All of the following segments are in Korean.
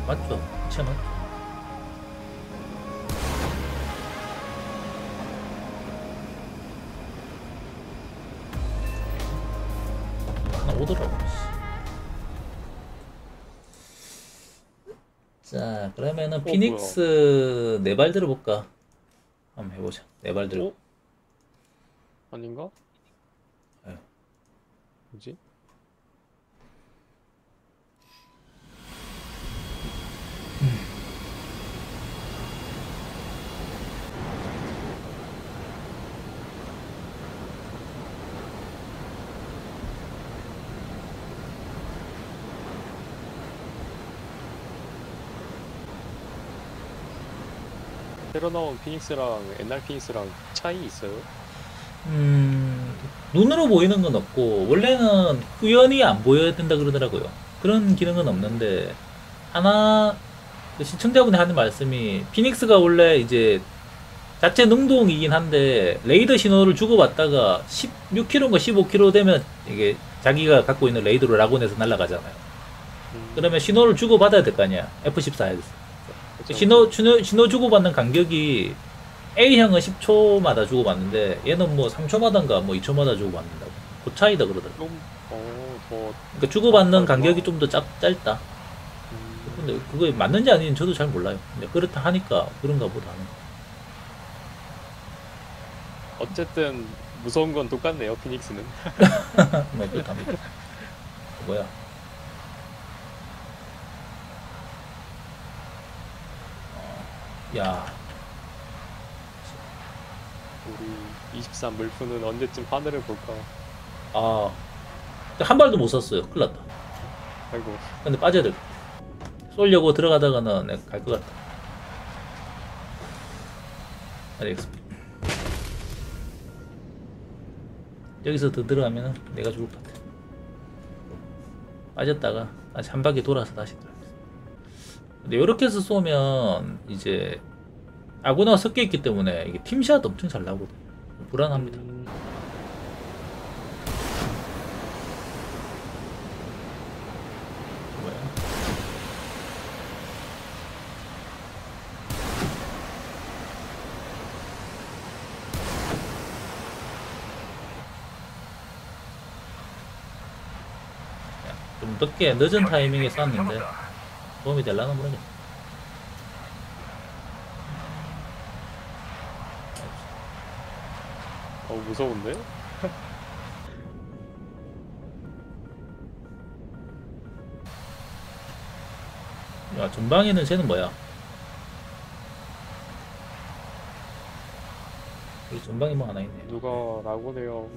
맞죠? 진짜 맞죠? 하나 오더라고. 자, 그러면은 뭐야. 피닉스 네 발 들어볼까? 한번 해보자. 네 발 들고. 어? 아닌가? 아유. 뭐지? 새로 나온 피닉스랑 옛날 피닉스랑 차이 있어요? 음, 눈으로 보이는 건 없고, 원래는 우연히 안 보여야 된다 그러더라고요. 그런 기능은 없는데, 하나, 그 시청자분이 하는 말씀이, 피닉스가 원래 이제 자체 능동이긴 한데, 레이더 신호를 주고받다가 16km인가 15km 되면 이게 자기가 갖고 있는 레이더로 라곤에서 날아가잖아요. 그러면 신호를 주고받아야 될 거 아니야. F14에서. 그쵸, 그쵸. 신호 주고받는 간격이 A형은 10초마다 주고받는데 얘는 뭐 3초마다인가 뭐 2초마다 주고받는다고. 그 차이다 그러더라고. 좀, 더 그러니까 주고받는 간격이 정확하구나. 좀 더 짧다. 음, 근데 그게 맞는지 아닌지 저도 잘 몰라요. 근데 그렇다 하니까 그런가 보다 하는 거. 어쨌든 무서운 건 똑같네요, 피닉스는. 뭐 그렇답니다. 뭐야? 야, 우리 23 물프는 언제쯤 하늘을 볼까? 아, 한 발도 못 쐈어요. 큰일 났다. 아이고, 근데 빠져야 될 것 같아. 쏠려고 들어가다가는 내가 갈 것 같다. 알겠습니다. 여기서 더 들어가면 내가 죽을 것 같아. 빠졌다가 다시 한 바퀴 돌아서 다시 들어가. 근데 이렇게 해서 쏘면 이제 아군화가 섞여 있기 때문에 이게 팀샷 엄청 잘 나거든. 불안합니다. 음, 뭐야? 좀 늦은 타이밍에 쐈는데 도움이 되려나 모르겠네. 무서운데? 야, 전방에는 쟤는 뭐야? 여기 전방에 뭐 하나 있네. 누가 라고네요.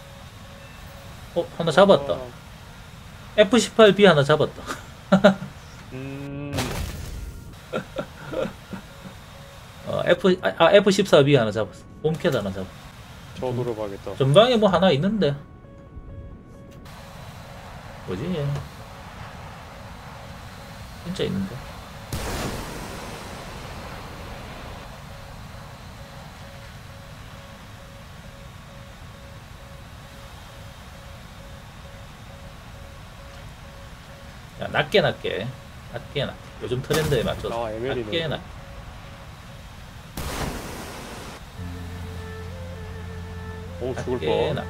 하나 잡았다. 누가, F18B 하나 잡았다. 음, F14B 하나 잡았어. 홈캣 하나 잡았어. 저 노려봐야겠다. 전방에 뭐 하나 있는데. 뭐지 얘? 진짜 있는데. 야, 낮게. 요즘 트렌드에 맞춰서. 아, 낮게, ML이네. 오, 죽을 낮게, 뻔.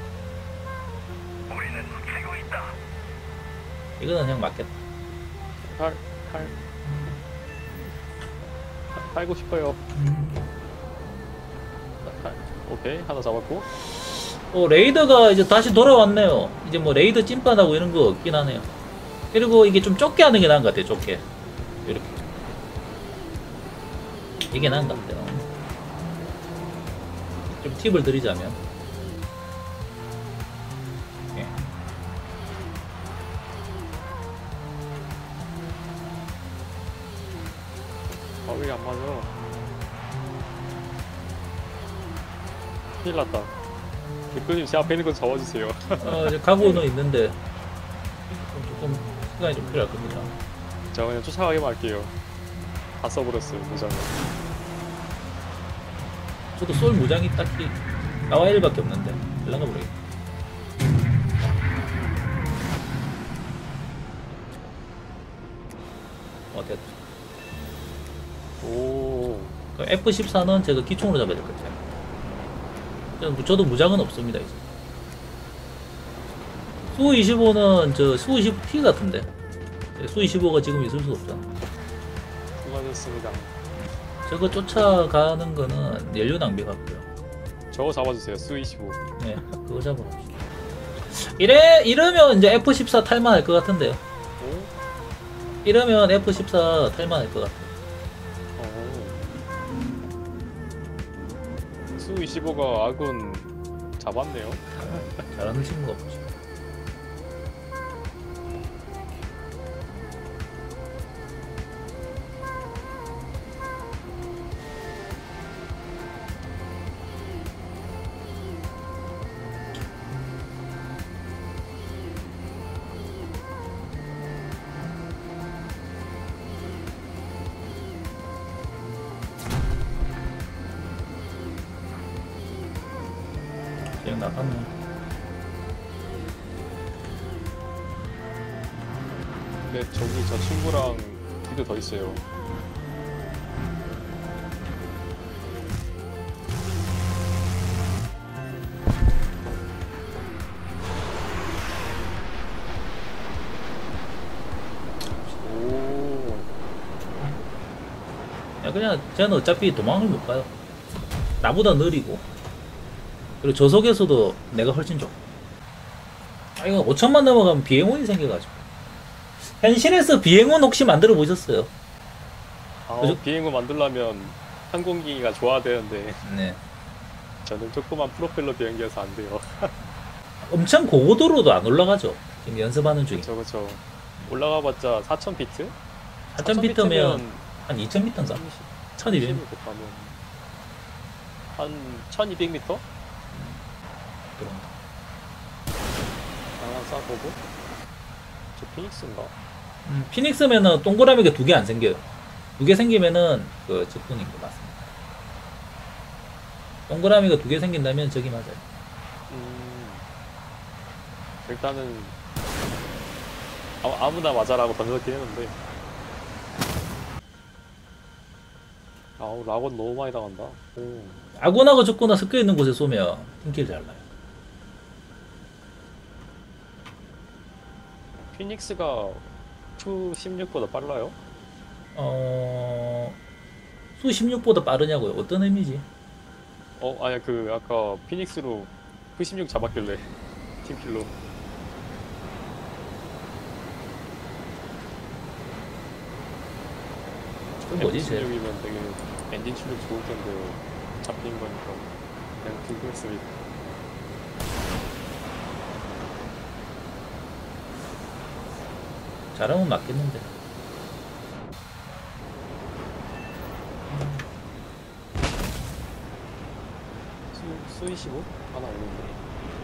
이거는 그냥 맞겠다. 팔, 팔, 팔고 싶어요. 팔. 오케이, 하나 잡았고. 레이더가 이제 다시 돌아왔네요. 이제 뭐 레이더 찐빠하고 이런 거 없긴 하네요. 그리고 이게 좀 좁게 하는 게 나은 것 같아요, 좁게. 이렇게. 이게 나은 것 같아요. 좀 팁을 드리자면. 예. 아, 왜 안 맞아? 큰일 났다. 대표님, 제 앞에 있는 거 잡아주세요. 이제 각오는 있는데, 조금 시간이 좀 필요할 겁니다. 제가 그냥 쫓아가기만 할게요. 다 써버렸어요, 무장을. 저도 쏠 무장이 딱히 나와 1밖에 없는데, 될란가 모르겠네. 됐다. F14는 제가 기총으로 잡아야 될 것 같아요. 저도 무장은 없습니다 이제. 수25는 저 수25T 같은데 수25가 지금 있을 수 없잖아. 수고하셨습니다. 저거 쫓아가는 거는 연료 낭비 같고요. 저거 잡아주세요. 수25. 네, 그거 잡아봅시다. 이러면 이제 F14 탈만할 것 같은데요. 오? 이러면 F14 탈만할 것 같아요. 수25가 아군 잡았네요. 잘하는 친구가 없지. 그냥 나갔네. 근데 저기 저 친구랑 비도 더 있어요. 오. 야, 그냥 쟤는 어차피 도망을 못 가요. 나보다 느리고. 그리고 저속에서도 내가 훨씬 좋고. 아, 이거 5천만 넘어가면 비행운이 생겨가지고. 현실에서 비행운 혹시 만들어 보셨어요? 그죠? 비행을 만들려면 항공기가 좋아야 되는데 네. 저는 조그만 프로펠러 비행기여서 안 돼요. 엄청 고고도로도 안 올라가죠. 지금 연습하는 중에. 그쵸. 올라가봤자 4,000피트? 4,000피트면 한 2,000m인가? 1,200m. 한 1,200m? 그런 하나 쏴보고. 저 피닉스인가? 피닉스면은 동그라미가 2개 안 생겨요. 2개 생기면은 그 적군인 거 맞습니다. 동그라미가 2개 생긴다면 저기 맞아요. 일단은 아무나 맞아라고 던졌긴 했는데. 아우 락원 너무 많이 당한다. 오. 아군하고 적군하고 섞여 있는 곳에 쏘면 팀킬 잘 나요. 피닉스가 수16보다 빨라요? 수 16보다 빠르냐고요? 어떤 의미지? 아니야 그 아까 피닉스로 수16 잡았길래 팀킬로. 그건 뭐지? 쟤? F16이면 되게 엔진 출력 좋을 텐데 잡힌 거니까 그냥 궁금했습니다. 잘하면 맞겠는데. 수25? 하나 오는데.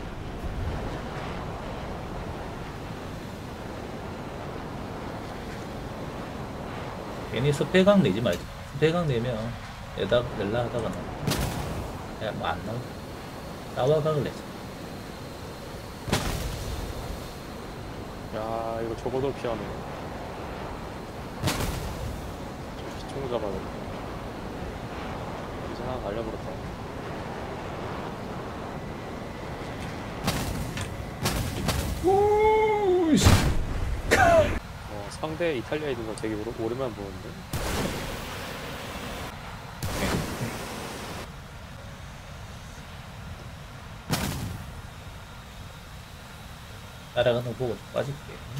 괜히 스페강 내지 말자. 스페강 내면 낼라 하다가 나 그냥 뭐 안 나오고 나와각을 내자. 야 이거 저거도 피하네. 총을 잡아야겠다. 이제 하나 날려버렸다. 상대 이탈리아에 있는 거 되게 오랜만에 보는데. 따라가는 거 보고 좀 빠질게.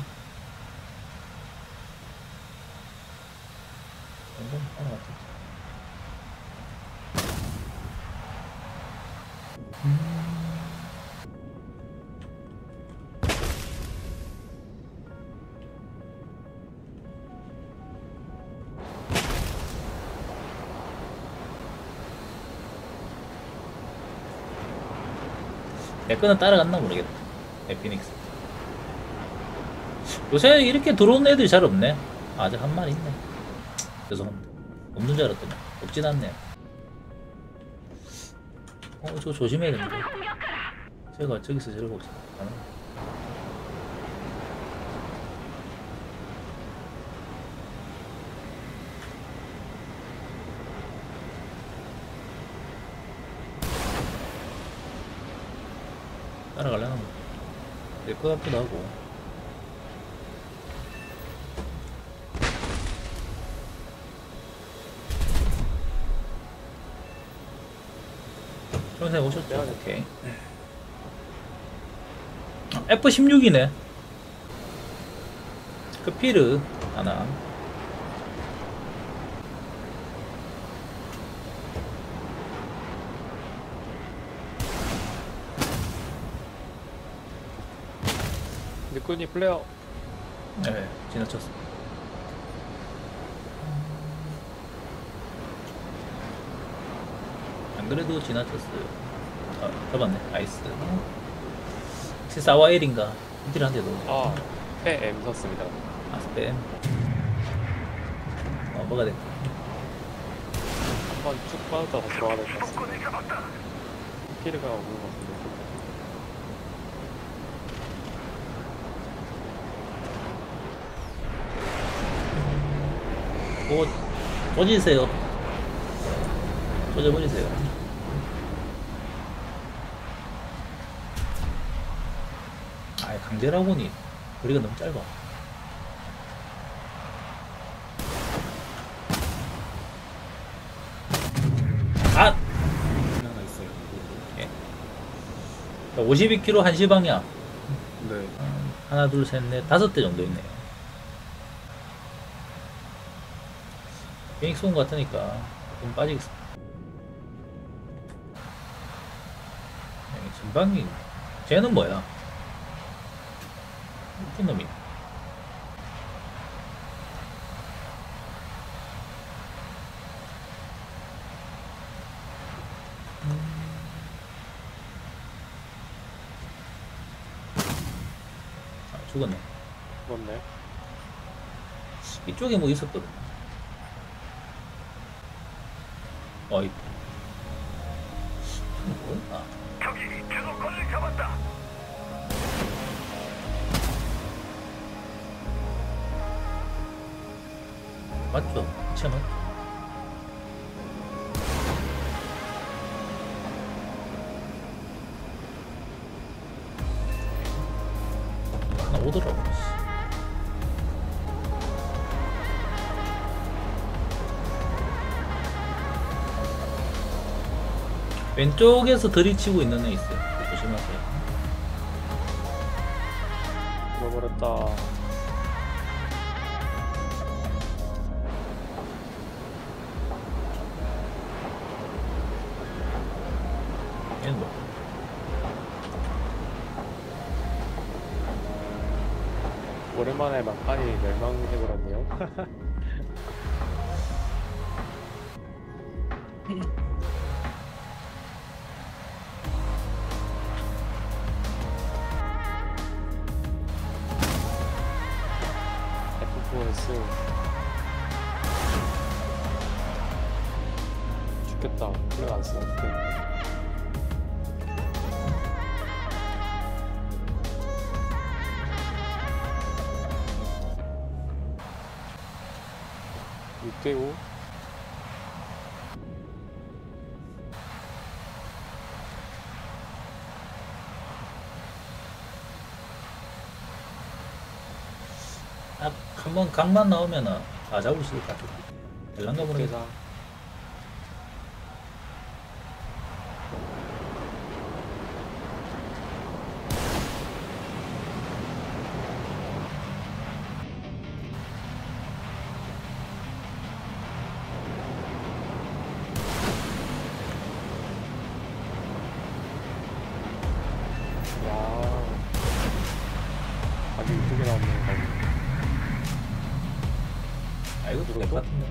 하나 맞췄지. 내 거는 따라갔나 모르겠다. 에피닉스. 요새 이렇게 들어오는 애들이 잘 없네. 아직 한 마리 있네. 죄송합니다. 없는 줄 알았더니 없진 않네요. 저거 조심해야 되는데. 제가 저기서 저러고 있어. 따라가려나? 될것 같기도 하고. 선생님 오셨죠? 오케이. F16이네. 크피르 하나. 니꾼이 플레어. 네, 지나쳤어. 안 그래도 지나쳤어요. 잡았네. 나이스. 혹시 사와 1인가? 이들한테도. 아, M 섰습니다. 아, 스팸. 뭐가 됐다. 한번 쭉 빠졌다가 들어가야 될 것 같습니다. 피르가 오는 것 같은데. 그거 조지세요. 조져버리세요. 아이, 강제라 보니 거리가 너무 짧아. 아! 하나 있어요. 예. 52km 1시 방향. 네. 하나, 둘, 셋, 넷, 5대 정도 있네요. 비행기 쏜 것 같으니까 좀 빠지겠어. 전방이 쟤는 뭐야? 웃긴 놈이. 아, 죽었네. 그렇네. 이쪽에 뭐 있었거든. 어이. 뭐야? 맞죠? 체험. 하나 오더라고. 왼쪽에서 들이치고 있는 애 있어요. 조심하세요. 잃어버렸다. 얘는 뭐? 오랜만에 막판이 멸망해버렸네요. F4S 죽겠다. 플레이 안 쓰면 어떡해. 육대오. 딱 한번 각만 나오면은 다 잡을 수 있을 것 같아. 될란가 모르겠다. 대상. 야, 아주 이쁘게 나오네. 아, 이것도 될 것 같은데.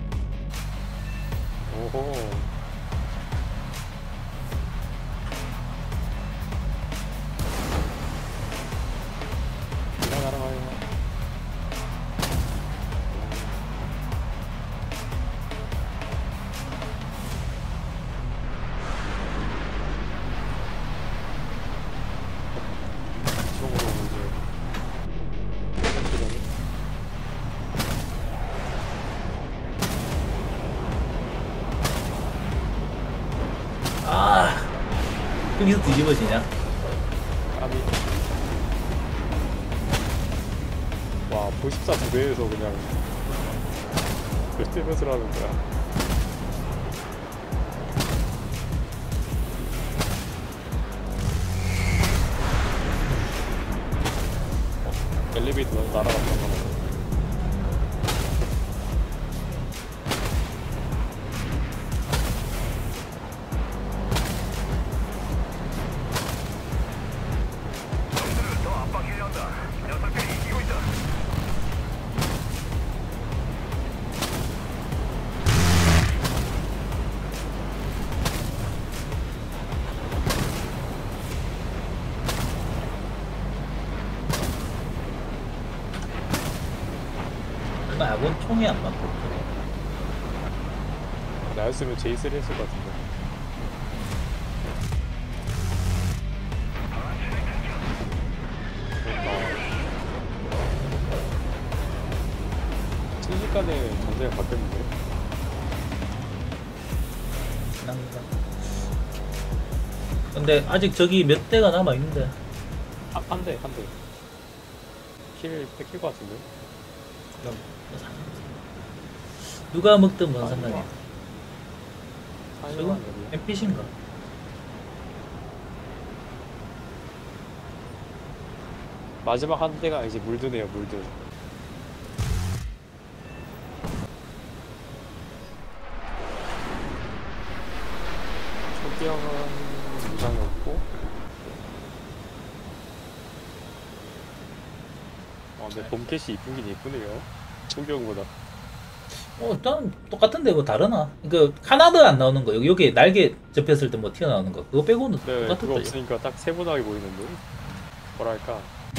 오호. 날아가요. 이쪽으로 이제 아, 여기서 뒤집어지냐? 까비. 와, 94 부대에서 그냥 몇 대몇을 하는 거야. 엘리베이터 날아갔다. 아군 총이 안 맞고. 나였으면 J3 했을 것 같은데. 순식간에 전쟁이 바뀌었는데. 근데 아직 저기 몇 대가 남아 있는데. 한 대. 킬 뺏길 것 같은데. 그럼 누가 먹든 뭔 상관이야. 저건 NPC인가? 마지막 한 대가 이제 물드네요, 물드. 초기형은 무장이 없고. 근데 봄캐시 이쁘긴 이쁘네요. 초기형보다. 일단 똑같은데 뭐 다르나? 그 카나다 안 나오는 거 여기 날개 접혔을 때 뭐 튀어나오는 거 그거 빼고는 네, 그거 똑같았다. 없으니까 딱 세분하게 보이는데. 뭐랄까.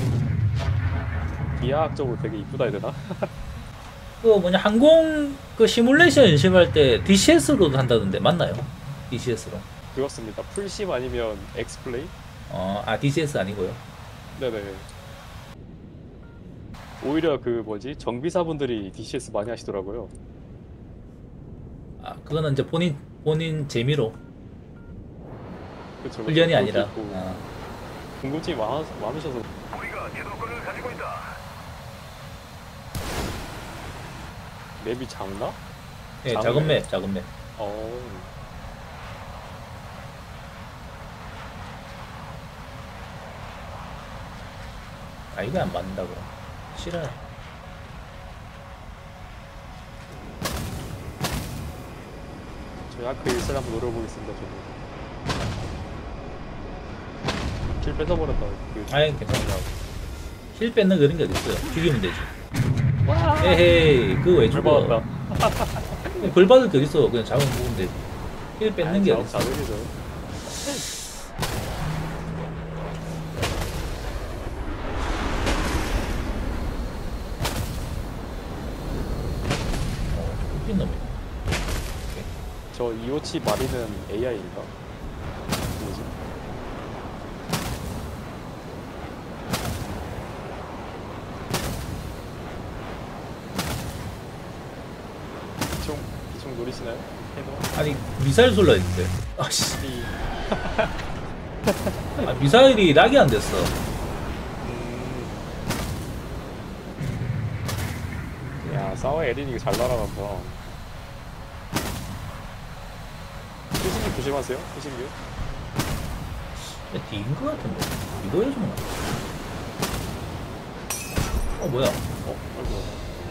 비하학적으로 되게 이쁘다 해야 되나? 그 뭐냐 항공 그 시뮬레이션 연습할 때 DCS로도 한다던데 맞나요? DCS로? 그렇습니다. 풀심 아니면 엑스플레이? DCS 아니고요. 네네. 오히려 그 뭐지 정비사분들이 DCS 많이 하시더라고요. 그거는 이제 본인 재미로 그쵸, 훈련이 아니라. 궁금증이 많으셔서. 우리가 제도권을 가지고 있다. 맵이 작나? 예, 작은 작은 맵. 이거 안 맞는다고. 싫어요. 저희 아크 1셀 한번 노려보겠습니다. 저는 킬 뺏어버렸다. 괜찮다. 힐 뺏는 그런 게 어딨어요. 죽이면 되지. 에헤이, 그거 왜 잘 죽어? 받았다. 벌 받을 게 어딨어. 그냥 잡으면 먹으면 되지. 힐 뺏는 게 어딨어. 자들이죠. 웃긴 놈이야. 저 이오치 마리는 AI인가? 뭐지? 기총 노리시나요? 해도? 아니, 미사일 쏠라 했는데. 아씨. 이- 미사일이 락이 안 됐어. 야, 사와 에린이 잘 날아간다. 후신기 조심하세요. 후신기. 뒤인 것 같은데. 이거 해주면 뭐야. 아이고.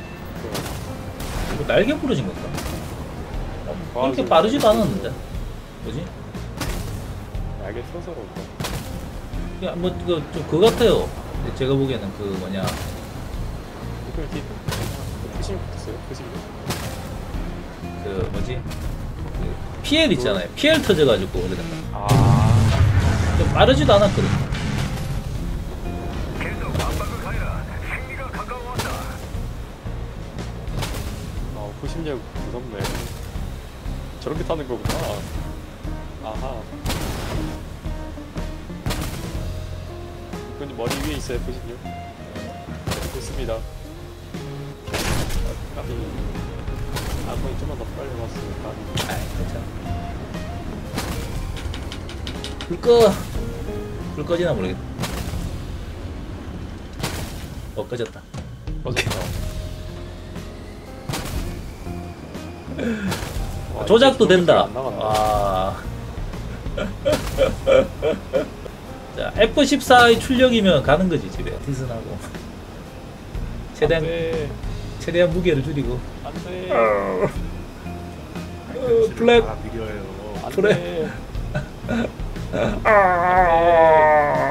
이거 날개 부러진 건가? 아, 이렇게 빠르지도 않았는데. 뭐지? 날개 틀어서 그런가? 야, 그거 같아요. 제가 보기에는 그 뭐냐. 이거 이렇게 후신기 붙었어요. 후신기. 그 뭐지? 그 PL 있잖아요. PL 터져가지고 그러던가. 좀 빠르지도 않았거든. 계속 압박을 가해라. 승리가 가까워왔다. 후신력 무섭네. 저렇게 타는 거구나. 아하. 이건 머리 위에 있어요, 후신력. 좋습니다. 까비. 아무리 좀만 더 빨리 왔으니까. 괜찮아. 불 꺼지나 모르겠다. 꺼졌다. 오케이. 와, 조작도 이게 된다. 안 나간다. 아. 자, F14의 출력이면 가는 거지, 집에. 디슨하고. 최대한 무게를 줄이고. 안돼. 블랙. 아 느려요. 그래. 안돼.